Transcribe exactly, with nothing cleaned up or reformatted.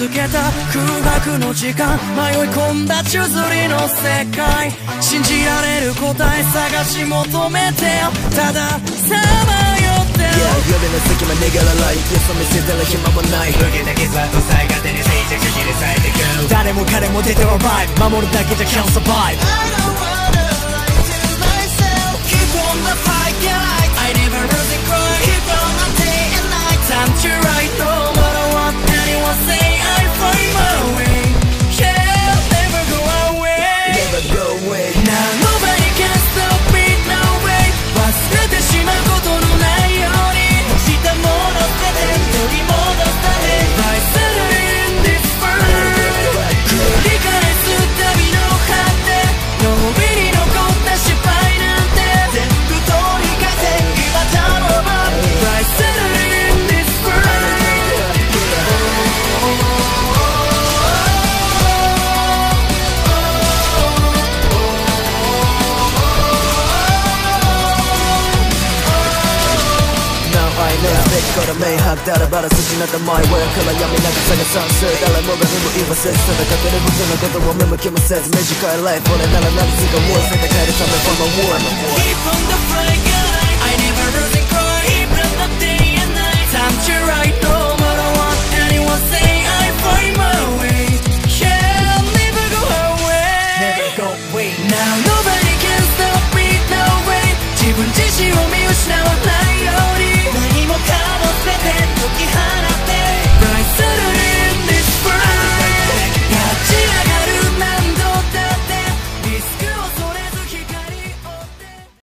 けた空白の時間、迷い込んだ宙づりの世界、信じられる答え探し求めてよ、たださまよってよ。 Yeah 夜の隙間逃げられない、よそ見せてる暇もない、受けた傷跡さえ勝手に静寂に咲いてく、誰も彼も出てはバイブ、守るだけじゃ can't survive。 I don't wanna lie to myself, keep on the fight, yeah, I never really cry, keep on the day and night, time to right, no matter what anyone say, I find my way, yeah, never go away, never go away. Now nobody can stop me, no way, 忘れてしまうことのないように、 したもの捨てて取り戻すため I settle in this world、 繰り返す旅の果て、脳裏に残った失敗なんて全部取り返せ、今頼む I settle in this world。 I know べきから明白だらばら失ったマイウェイから闇なく探さんせ、誰もがにも言わせずただかける僕のことを見向きもせず、短いライフ俺なら何つかもう世界変えるため for my war。 Keep on the flying